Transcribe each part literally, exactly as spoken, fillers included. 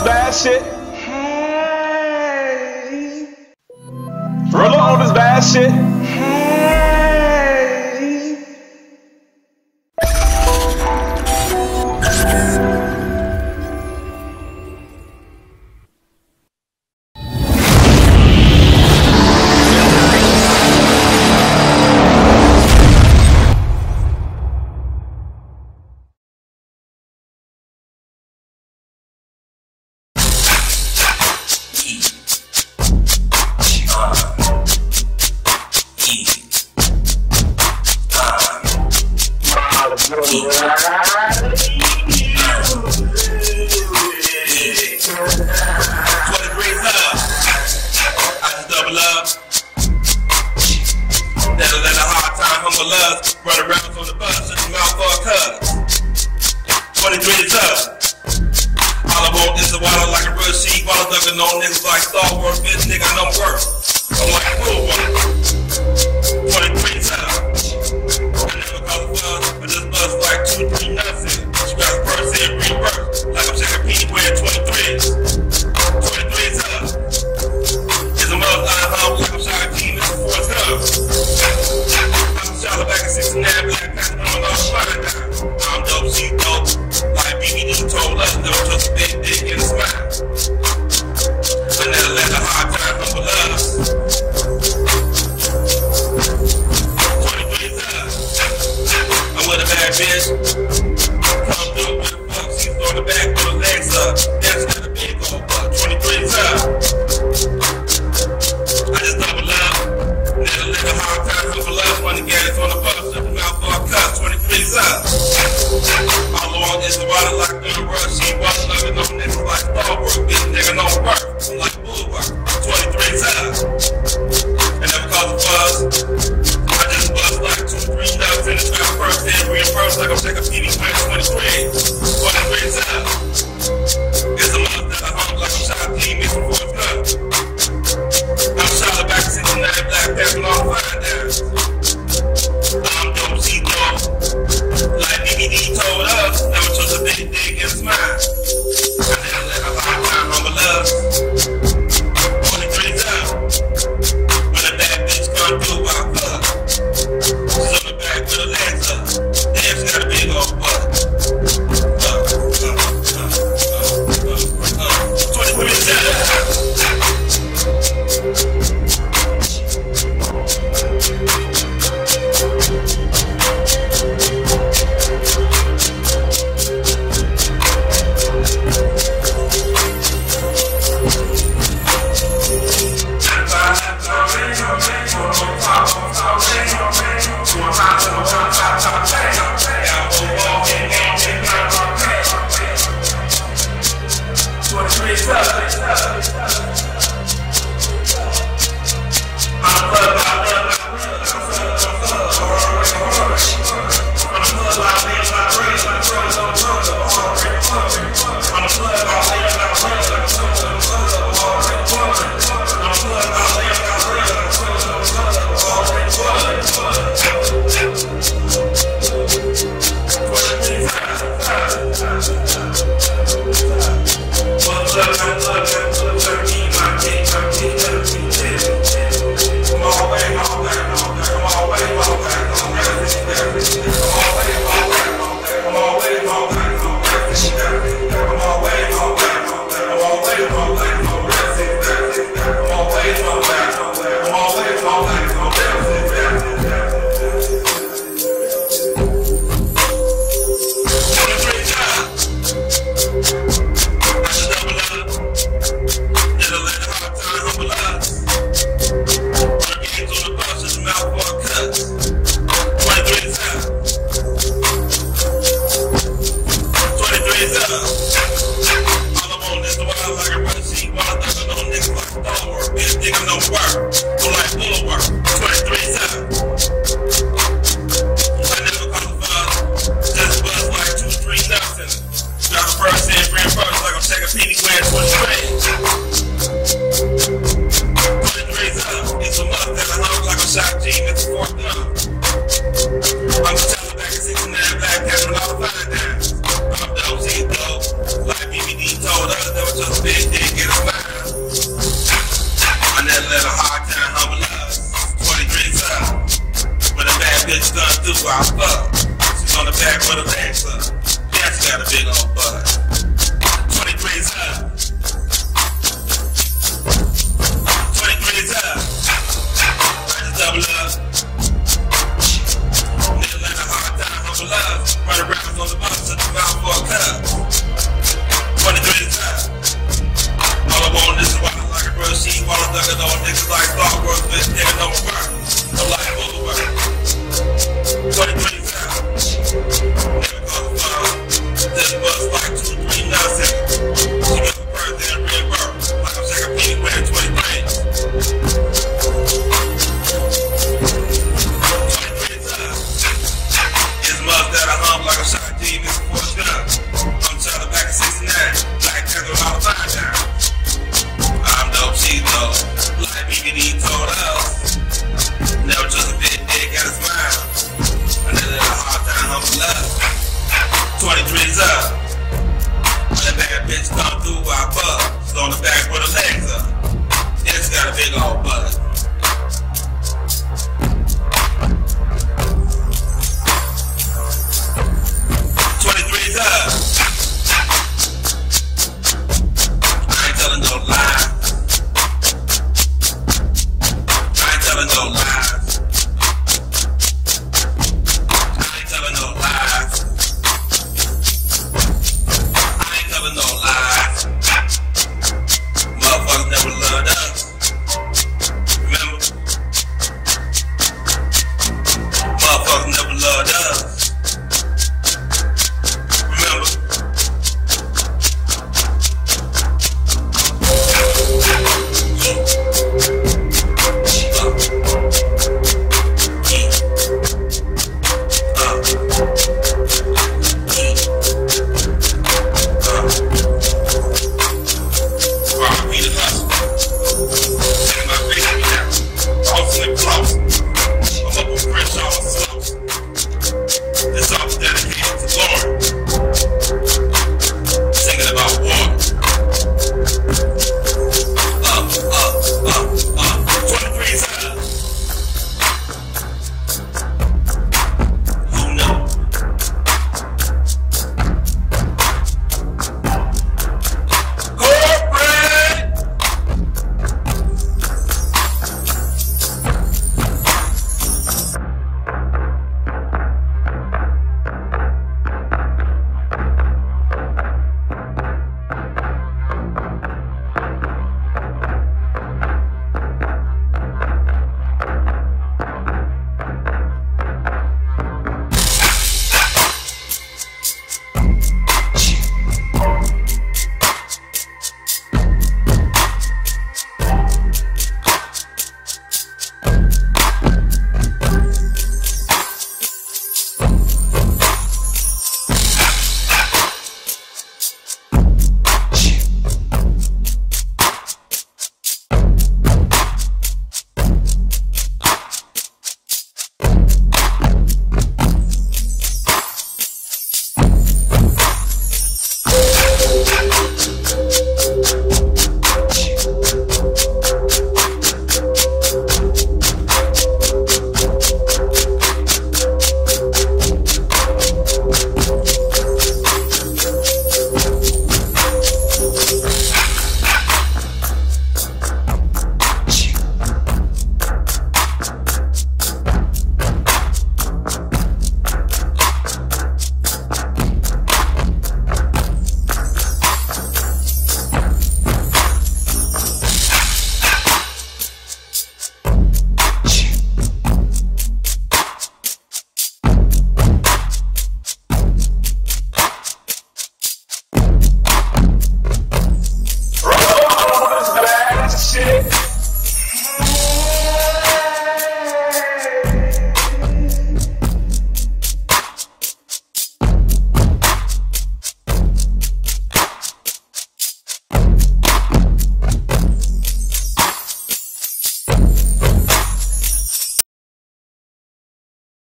bad shit. Roll on this bad shit. Run around on the bus, shut your mouth for a cuz. twenty-three is up. All I want is a water like a real sheep. While I'm ducking on niggas like Star Wars, bitch, nigga, I know work. I'm like a cool one. twenty-three is up. I never call a buzz, but this buzz like two, three nothing. She got a purse and rebirth, like I'm checking P wearing twenty-threes. twenty-three is up. It's a mother line home like I'm shot a team, it's a force up. Back in sixty-nine, black panther, I'm all flying down. I'm dope, she dope. Like B B D told us, don't trust a big dick in the smile. But never let the hard time humble us. twenty-three is up. I'm with a bad bitch. Come through with a fuck, she's on the back with her legs up. That's got a big old buck. twenty-three is up. I just double up. Never let the hard time humble us. When the gas on the bus, shut the mouth for a cuss. twenty-three is up. All I want is the water like the rush. She was loving no niggas like Star Wars. Bitch, nigga, no work. I'm like Bulwark. twenty-three is up. I never cause a buzz. I just buzz like two, three nuts in the trap first. Then reimburse like I'm taking P D twenty-three. twenty-three is up. It's a mother that I hump like I'm shot a team. It's a fourth gun. I'm shot back in sixty-nine, black panther, all flying down. I'm dope, she dope. Like B B D told us, never trust a big dick in smile. I never let a hard time humble us. twenty-three is up. When a bad bitch come through, I fuck. She's on the back with her legs up. Damn, she got a big old butt. Fuck, fuck. with a legs up. Yes, got a big old butt. twenty-three's up. twenty-three's up. I just double up. Nigga let a hard time humble up. Run around on the bus, took him out for a cup. twenty-three's up. All I want is a water like a real sheet. While I'm ducking on niggas like Star Wars, bitch, nigga don't work. No life overwork. twenty-three's up. Never call the phone. This bus like two, three, nine seconds. She got the birds in a real bird. Like I'm shaking P wearing twenty-three. twenty-three's up. It's must that I hum like a shot G before it's done. I'm trying to back in sixty-nine. Black Panther all the time down. I'm dope, she's dope. Like B B D told us. Never just a bit dick at a smile. I never had a hard time humble up. twenty-three's up. When that bad bitch come through, I buzz. On the back with her legs up. It's got a big old butt. twenty-three's up. I ain't telling no lies. I ain't telling no lies. I ain't telling no lies. I ain't telling no lies. Motherfuckers never loved us. Remember? Motherfuckers never loved us. Remember?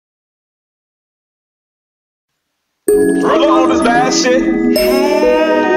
Roll on this bad shit.